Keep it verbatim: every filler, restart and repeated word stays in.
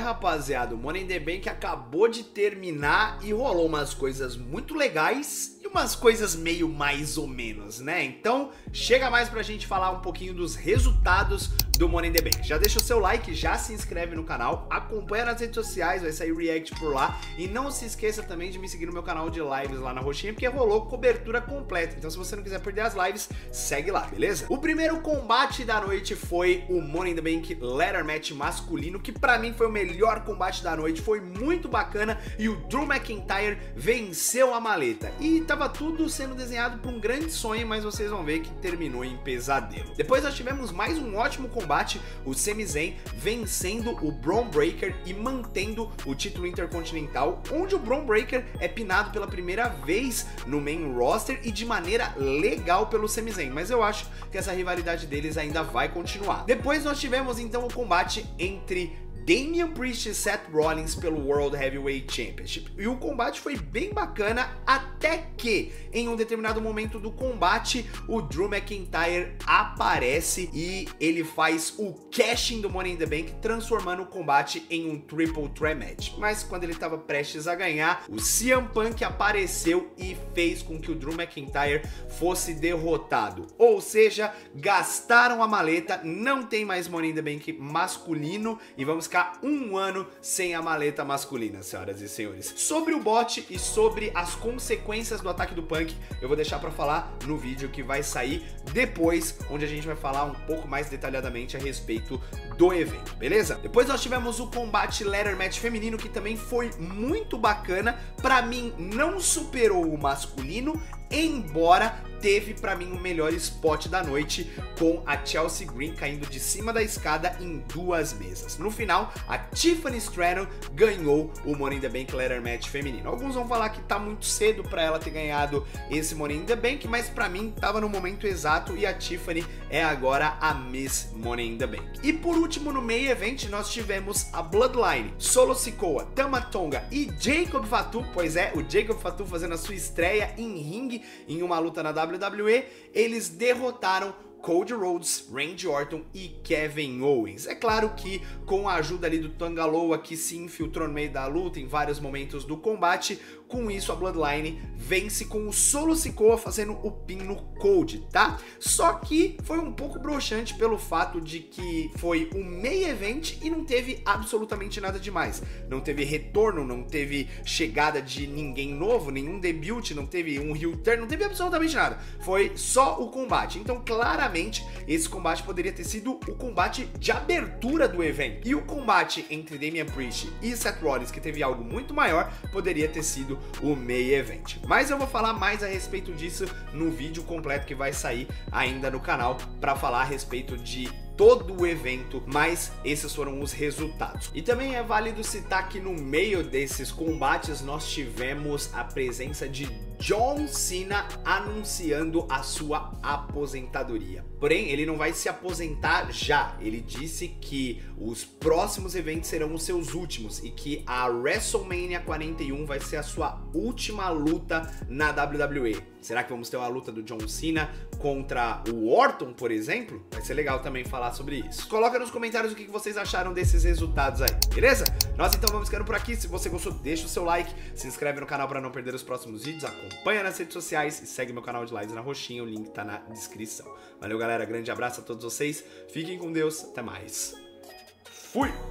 rapaziada, o Money in the Bank acabou de terminar e rolou umas coisas muito legais e umas coisas meio mais ou menos, né? Então, chega mais pra gente falar um pouquinho dos resultados do Money in the Bank. Já deixa o seu like, já se inscreve no canal, acompanha nas redes sociais, vai sair react por lá. E não se esqueça também de me seguir no meu canal de lives lá na roxinha, porque rolou cobertura completa. Então, se você não quiser perder as lives, segue lá, beleza? O primeiro combate da noite foi o Money in the Bank Ladder Match masculino, que pra mim foi o melhor combate da noite, foi muito bacana e o Drew McIntyre venceu a maleta. E tava tudo sendo desenhado por um grande sonho, mas vocês vão ver que terminou em pesadelo. Depois nós tivemos mais um ótimo combate, o Sami Zayn vencendo o Bron Breakker e mantendo o título intercontinental, onde o Bron Breakker é pinado pela primeira vez no main roster e de maneira legal pelo Sami Zayn, mas eu acho que essa rivalidade deles ainda vai continuar. Depois nós tivemos então o combate entre Damian Priest e Seth Rollins pelo World Heavyweight Championship. E o combate foi bem bacana, até que em um determinado momento do combate o Drew McIntyre aparece e ele faz o cash-in do Money in the Bank, transformando o combate em um Triple Threat Match. Mas quando ele estava prestes a ganhar, o C M Punk apareceu e fez com que o Drew McIntyre fosse derrotado. Ou seja, gastaram a maleta, não tem mais Money in the Bank masculino e vamos ficar um ano sem a maleta masculina, senhoras e senhores. Sobre o bot e sobre as consequências do ataque do Punk, eu vou deixar pra falar no vídeo que vai sair depois, onde a gente vai falar um pouco mais detalhadamente a respeito do evento, beleza? Depois nós tivemos o combate Ladder Match feminino, que também foi muito bacana. Pra mim, não superou o masculino, embora teve pra mim o melhor spot da noite, com a Chelsea Green caindo de cima da escada em duas mesas. No final, a Tiffany Stratton ganhou o Money in the Bank Ladder Match feminino. Alguns vão falar que tá muito cedo pra ela ter ganhado esse Money in the Bank, mas pra mim tava no momento exato e a Tiffany é agora a Miss Money in the Bank. E por último, no Main Event, nós tivemos a Bloodline, Solo Sikoa, Tama Tonga e Jacob Fatu, pois é, o Jacob Fatu fazendo a sua estreia em ringue em uma luta na W W E. Eles derrotaram Cody Rhodes, Randy Orton e Kevin Owens. É claro que com a ajuda ali do Tangaloa, que se infiltrou no meio da luta em vários momentos do combate, com isso a Bloodline vence com o Solo Sikoa fazendo o pin no Cody, tá? Só que foi um pouco broxante pelo fato de que foi um main event e não teve absolutamente nada demais. Não teve retorno, não teve chegada de ninguém novo, nenhum debut, não teve um heel turn, não teve absolutamente nada. Foi só o combate. Então, claramente, esse combate poderia ter sido o combate de abertura do evento. E o combate entre Damian Priest e Seth Rollins, que teve algo muito maior, poderia ter sido o main event. Mas eu vou falar mais a respeito disso no vídeo completo que vai sair ainda no canal, para falar a respeito de todo o evento, mas esses foram os resultados. E também é válido citar que no meio desses combates nós tivemos a presença de John Cena anunciando a sua aposentadoria. Porém, ele não vai se aposentar já. Ele disse que os próximos eventos serão os seus últimos e que a WrestleMania quarenta e um vai ser a sua última luta na W W E. Será que vamos ter uma luta do John Cena contra o Orton, por exemplo? Vai ser legal também falar sobre isso. Coloca nos comentários o que vocês acharam desses resultados aí, beleza? Nós então vamos ficando por aqui. Se você gostou, deixa o seu like, se inscreve no canal para não perder os próximos vídeos, acompanha nas redes sociais e segue meu canal de lives na roxinha, o link tá na descrição. Valeu, galera, grande abraço a todos vocês, fiquem com Deus, até mais. Fui!